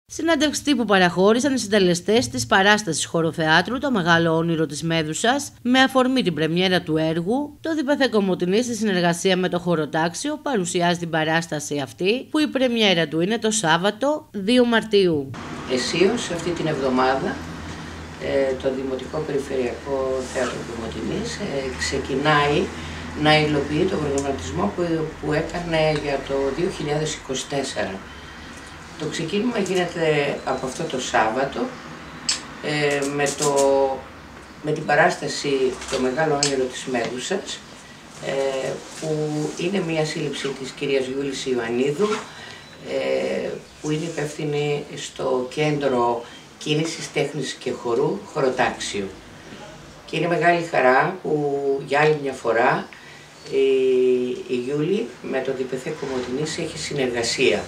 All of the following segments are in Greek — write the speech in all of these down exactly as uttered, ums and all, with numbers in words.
Συνέντευξη τύπου παραχώρησαν οι συντελεστές της παράστασης χωροθεάτρου «Το Μεγάλο Όνειρο της Μέδουσας» με αφορμή την πρεμιέρα του έργου. Το ΔΠΘ Κομοτηνής, στη συνεργασία με το Χωροτάξιο, παρουσιάζει την παράσταση αυτή, που η πρεμιέρα του είναι το Σάββατο δύο Μαρτίου. Αισίως αυτή την εβδομάδα το Δημοτικό Περιφερειακό Θέατρο Κομοτηνής ξεκινάει να υλοποιεί τον προγραμματισμό που έκανε για το δύο χιλιάδες είκοσι τέσσερα. Το ξεκίνημα γίνεται από αυτό το Σάββατο ε, με, το, με την παράσταση «Το Μεγάλο Όνειρο της Μέδουσας», ε, που είναι μια σύλληψη της κυρίας Γιούλης Ιωαννίδου, ε, που είναι υπεύθυνη στο Κέντρο Κίνησης, Τέχνης και Χορού Χωροτάξιο. Και είναι μεγάλη χαρά που για άλλη μια φορά η, η Γιούλη με το ΔΠΘ Κομοτηνής έχει συνεργασία.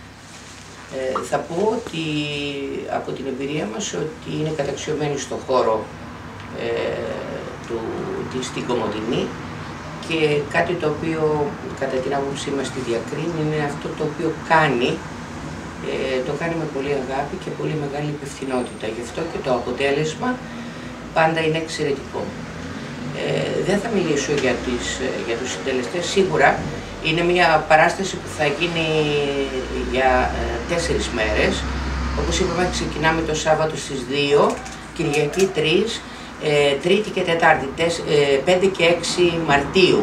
Ε, θα πω ότι από την εμπειρία μας ότι είναι καταξιωμένη στο χώρο ε, του, της, στην Κομοτηνή, και κάτι το οποίο κατά την άποψή μας τη διακρίνει είναι αυτό το οποίο κάνει, ε, το κάνει με πολύ αγάπη και πολύ μεγάλη υπευθυνότητα. Γι' αυτό και το αποτέλεσμα πάντα είναι εξαιρετικό. Ε, δεν θα μιλήσω για, τις, για τους συντελεστές. Σίγουρα είναι μια παράσταση που θα γίνει για ε, τέσσερις μέρες. Όπως είπαμε, ξεκινάμε το Σάββατο στις δύο, Κυριακή τρεις, ε, Τρίτη και Τετάρτη, ε, πέντε και έξι Μαρτίου.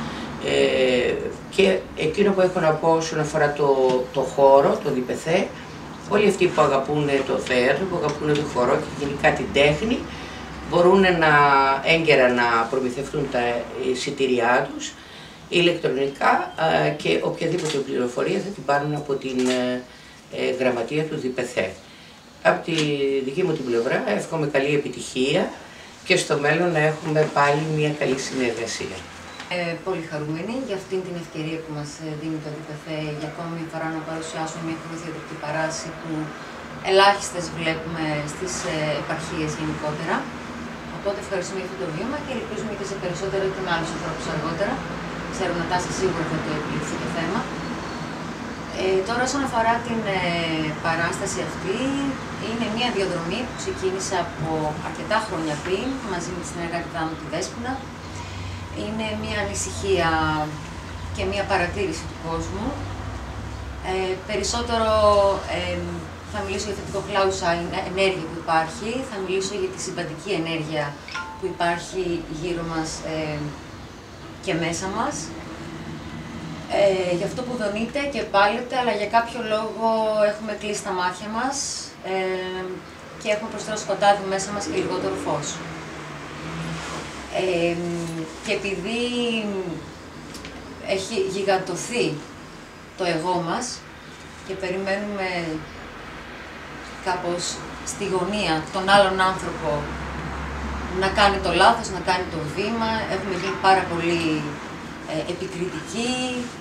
Ε, και εκείνο που έχω να πω όσον αφορά το, το χώρο, το ΔΠΘ, όλοι αυτοί που αγαπούν το θέατρο, που αγαπούν το χώρο και γενικά την τέχνη, μπορούν να έγκαιρα να προμηθευτούν τα εισιτήριά τους ηλεκτρονικά, και οποιαδήποτε πληροφορία θα την πάρουν από την γραμματεία του ΔΠΘ. Από τη δική μου την πλευρά εύχομαι καλή επιτυχία και στο μέλλον να έχουμε πάλι μια καλή συνεργασία. Ε, πολύ χαρούμενη για αυτήν την ευκαιρία που μας δίνει το ΔΠΘ για ακόμη μια φορά να παρουσιάσουμε μια χωροθεατρική παράσταση που ελάχιστες βλέπουμε στις επαρχίες γενικότερα. Οπότε ευχαριστούμε για αυτό το βήμα και ελπίζουμε και σε περισσότερο και με άλλους ανθρώπους αργότερα. Ξέρω να Νατάσα σίγουρα θα το επιληφθεί το θέμα. Ε, τώρα όσον αφορά την ε, παράσταση αυτή, είναι μια διαδρομή που ξεκίνησε από αρκετά χρόνια πριν, μαζί με τη συνεργάτητά μου τη Δέσποινα. Είναι μια ανησυχία και μια παρατήρηση του κόσμου. Ε, περισσότερο ε, θα μιλήσω για θετικό χλάουσα ενέργεια που υπάρχει, θα μιλήσω για τη συμπαντική ενέργεια που υπάρχει γύρω μας ε, και μέσα μας. Ε, για αυτό που δονείτε και πάλετε, αλλά για κάποιο λόγο έχουμε κλείσει τα μάτια μας ε, και έχουμε προσθέσει σκοτάδι μέσα μας και λιγότερο φως. Ε, και επειδή έχει γιγαντωθεί το εγώ μας και περιμένουμε κάπως στη γωνία τον άλλον άνθρωπο να κάνει το λάθος, να κάνει το βήμα, έχουμε γίνει πάρα πολύ ε, επικριτικοί.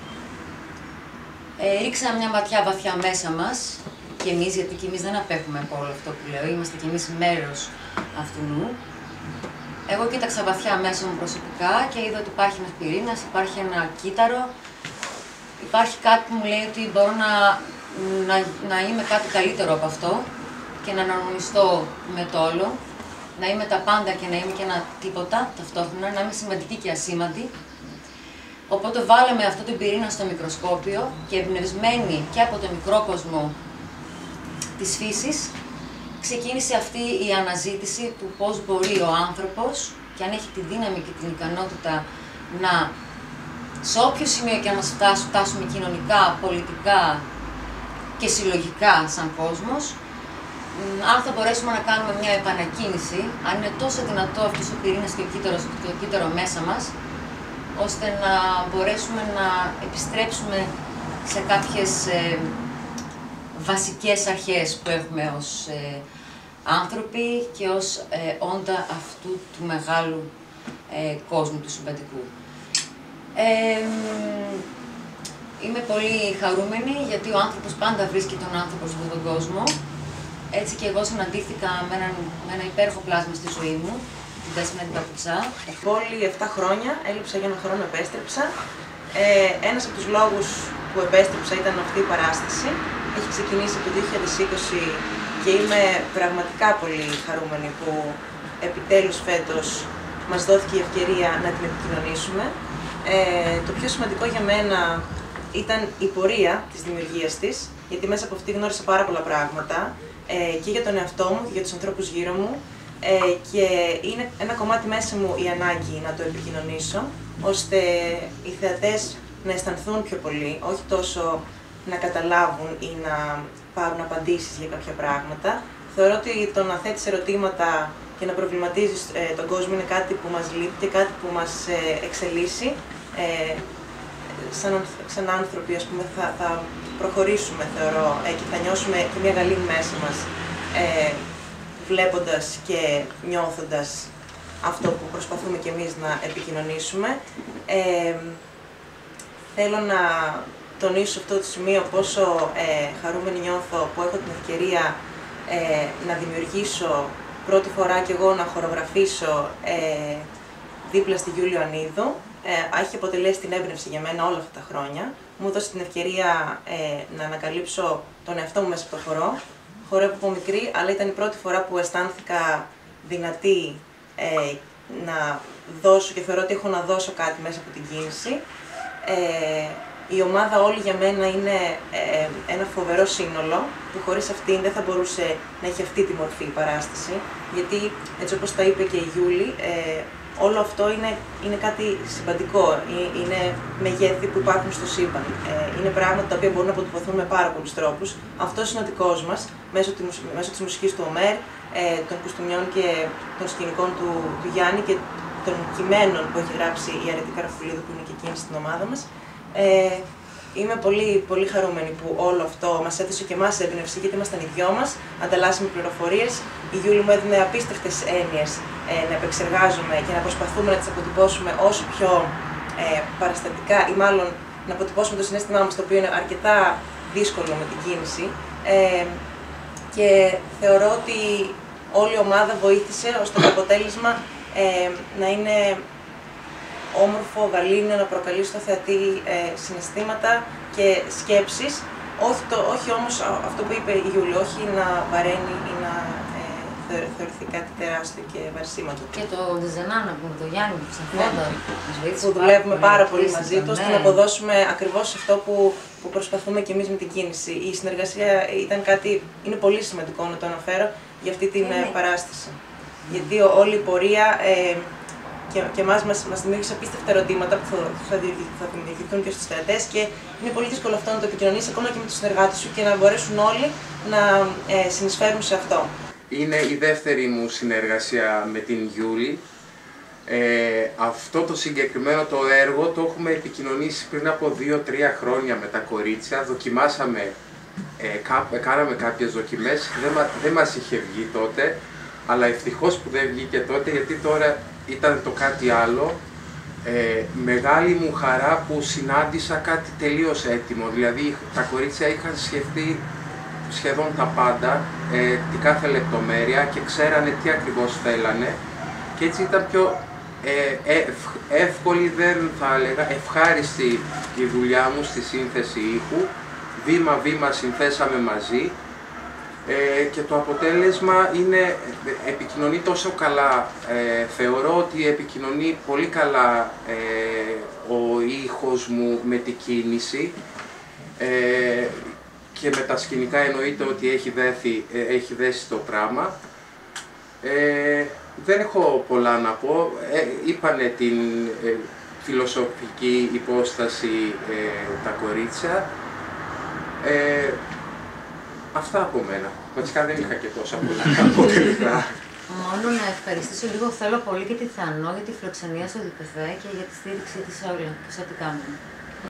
Ε, ρίξαμε μια ματιά βαθιά μέσα μας και εμείς, γιατί και εμείς δεν απέχουμε από όλο αυτό που λέω, είμαστε και εμείς μέρος αυτού. Εγώ κοίταξα βαθιά μέσα μου προσωπικά και είδα ότι υπάρχει ένας πυρήνας, υπάρχει ένα κύτταρο, υπάρχει κάτι που μου λέει ότι μπορώ να, να, να είμαι κάτι καλύτερο από αυτό και να αναρμονιστώ με το όλο, να είμαι τα πάντα και να είμαι και ένα τίποτα ταυτόχρονα, να είμαι σημαντική και ασήμαντη. Οπότε βάλαμε αυτό το πυρήνα στο μικροσκόπιο και εμπνευσμένοι και από το μικρό κόσμο της φύσης, ξεκίνησε αυτή η αναζήτηση του πώς μπορεί ο άνθρωπος, και αν έχει τη δύναμη και την ικανότητα, να σε όποιο σημείο και αν μας φτάσουμε, φτάσουμε κοινωνικά, πολιτικά και συλλογικά σαν κόσμος, αν θα μπορέσουμε να κάνουμε μια επανακίνηση, αν είναι τόσο δυνατό αυτός ο πυρήνας και ο κύτταρος, το κύτταρο μέσα μας, ώστε να μπορέσουμε να επιστρέψουμε σε κάποιες ε, βασικές αρχές που έχουμε ως ε, άνθρωποι και ως ε, όντα αυτού του μεγάλου ε, κόσμου, του συμπαντικού. Ε, είμαι πολύ χαρούμενη γιατί ο άνθρωπος πάντα βρίσκει τον άνθρωπο σε αυτόν τον κόσμο. Έτσι και εγώ συναντήθηκα με, έναν, με ένα υπέροχο πλάσμα στη ζωή μου, την Δέσποινα την Παπουτσά. Πόλη επτά χρόνια, έλειψα για ένα χρόνο, επέστρεψα. Ε, ένας από τους λόγους που επέστρεψα ήταν αυτή η παράσταση. έχει ξεκινήσει από το δύο χιλιάδες είκοσι και είμαι πραγματικά πολύ χαρούμενη που επιτέλους φέτος μας δόθηκε η ευκαιρία να την επικοινωνήσουμε. Ε, το πιο σημαντικό για μένα ήταν η πορεία της δημιουργίας της, γιατί μέσα από αυτή γνώρισα πάρα πολλά πράγματα ε, και για τον εαυτό μου και για τους ανθρώπους γύρω μου ε, και είναι ένα κομμάτι μέσα μου η ανάγκη να το επικοινωνήσω, ώστε οι θεατές να αισθανθούν πιο πολύ, όχι τόσο να καταλάβουν ή να πάρουν απαντήσεις για κάποια πράγματα. Θεωρώ ότι το να θέτεις ερωτήματα και να προβληματίζεις ε, τον κόσμο είναι κάτι που μας λείπει και κάτι που μας ε, εξελίσσει. Ε, σαν, σαν άνθρωποι, ας πούμε, θα, θα προχωρήσουμε, θεωρώ, ε, και θα νιώσουμε και μια γαλήνη μέσα μας, ε, βλέποντας και νιώθοντας αυτό που προσπαθούμε κι εμείς να επικοινωνήσουμε. Ε, θέλω να τονίσω αυτό το σημείο πόσο ε, χαρούμενη νιώθω που έχω την ευκαιρία ε, να δημιουργήσω πρώτη φορά κι εγώ να χορογραφήσω ε, δίπλα στη Γιούλη Ιωαννίδου. Ε, έχει αποτελέσει την έμπνευση για μένα όλα αυτά τα χρόνια. Μου έδωσε την ευκαιρία ε, να ανακαλύψω τον εαυτό μου μέσα από το χορό. Χορεύω από μικρή, αλλά ήταν η πρώτη φορά που αισθάνθηκα δυνατή ε, να δώσω και θεωρώ ότι έχω να δώσω κάτι μέσα από την κίνηση. Ε, η ομάδα όλη για μένα είναι ε, ένα φοβερό σύνολο που χωρίς αυτήν δεν θα μπορούσε να έχει αυτή τη μορφή η παράσταση, γιατί έτσι όπως τα είπε και η Γιούλη, ε, όλο αυτό είναι, είναι κάτι σημαντικό, είναι μεγέθη που υπάρχουν στο σύμπαν. Ε, είναι πράγματα τα οποία μπορούν να αποτυπωθούν με πάρα πολλούς τρόπους. Αυτός είναι ο δικός μας, μέσω, τη, μέσω της μουσικής του Ομέρ, ε, των κουστούμιών και των σκηνικών του, του Γιάννη και των κειμένων που έχει γράψει η Αρετή Καραφουλίδου, που είναι και εκείνη στην ομάδα μας. Ε, είμαι πολύ, πολύ χαρούμενη που όλο αυτό μας έδωσε και εμάς έμπνευση, γιατί ήμασταν οι δυο μας, ανταλλάσσουμε πληροφορίες. Η Γιούλη μου έδινε απίστευτες έννοιες ε, να επεξεργάζομαι και να προσπαθούμε να τις αποτυπώσουμε όσο πιο ε, παραστατικά, ή μάλλον να αποτυπώσουμε το συναίσθημά μας, το οποίο είναι αρκετά δύσκολο με την κίνηση. Ε, και θεωρώ ότι όλη η ομάδα βοήθησε ώστε το αποτέλεσμα ε, να είναι όμορφο, γαλήνιο, να προκαλεί στο θεατή ε, συναισθήματα και σκέψεις. Όχι, το, όχι όμως αυτό που είπε η Γιούλη, όχι να βαραίνει ή να ε, θεωρηθεί κάτι τεράστιο και βαρσίματο. Και το Ντεζενάνα που είναι το Γιάννη που ξαφνόταν, που δουλεύουμε πάρα πολύ μαζί του, ώστε να αποδώσουμε ακριβώς αυτό που, που προσπαθούμε και εμείς με την κίνηση. Η συνεργασία ήταν κάτι, είναι πολύ σημαντικό να το αναφέρω για αυτή την ε, παράσταση. Γιατί όλη η πορεία ε, και, και εμάς μας, μας δημιούργησε απίστευτα ερωτήματα που θα, θα, θα δημιουργηθούν και στους θεατές, και είναι πολύ δύσκολο αυτό να το επικοινωνήσεις ακόμα και με τους συνεργάτες σου και να μπορέσουν όλοι να ε, συνεισφέρουν σε αυτό. Είναι η δεύτερη μου συνεργασία με την Γιούλη. Ε, αυτό το συγκεκριμένο το έργο το έχουμε επικοινωνήσει πριν από δύο τρία χρόνια με τα κορίτσια. Δοκιμάσαμε, ε, κά, κάναμε κάποιες δοκιμές, δεν, δεν μας είχε βγει τότε, αλλά ευτυχώς που δεν βγήκε τότε, γιατί τώρα ήταν το κάτι άλλο. Ε, μεγάλη μου χαρά που συνάντησα κάτι τελείως έτοιμο, δηλαδή τα κορίτσια είχαν σκεφτεί σχεδόν τα πάντα, ε, την κάθε λεπτομέρεια, και ξέρανε τι ακριβώς θέλανε, και έτσι ήταν πιο ε, ε, εύκολη, δεν θα έλεγα, ευχάριστη η δουλειά μου στη σύνθεση ήχου. Βήμα-βήμα συνθέσαμε μαζί. Ε, και το αποτέλεσμα είναι, επικοινωνεί τόσο καλά. Ε, θεωρώ ότι επικοινωνεί πολύ καλά ε, ο ήχος μου με την κίνηση, ε, και με τα σκηνικά εννοείται ότι έχει, δέθει, ε, έχει δέσει το πράγμα. Ε, δεν έχω πολλά να πω. Ε, είπανε την ε, φιλοσοφική υπόσταση ε, τα κορίτσια. Ε, Αυτά από μένα. Βασικά δεν είχα και τόσα πολλά να πω τελικά. Μόνο να ευχαριστήσω λίγο, θέλω πολύ και τη Θανό για τη φιλοξενία στο ΔΠΘ και για τη στήριξη της όλα, σε ό,τι κάνουμε.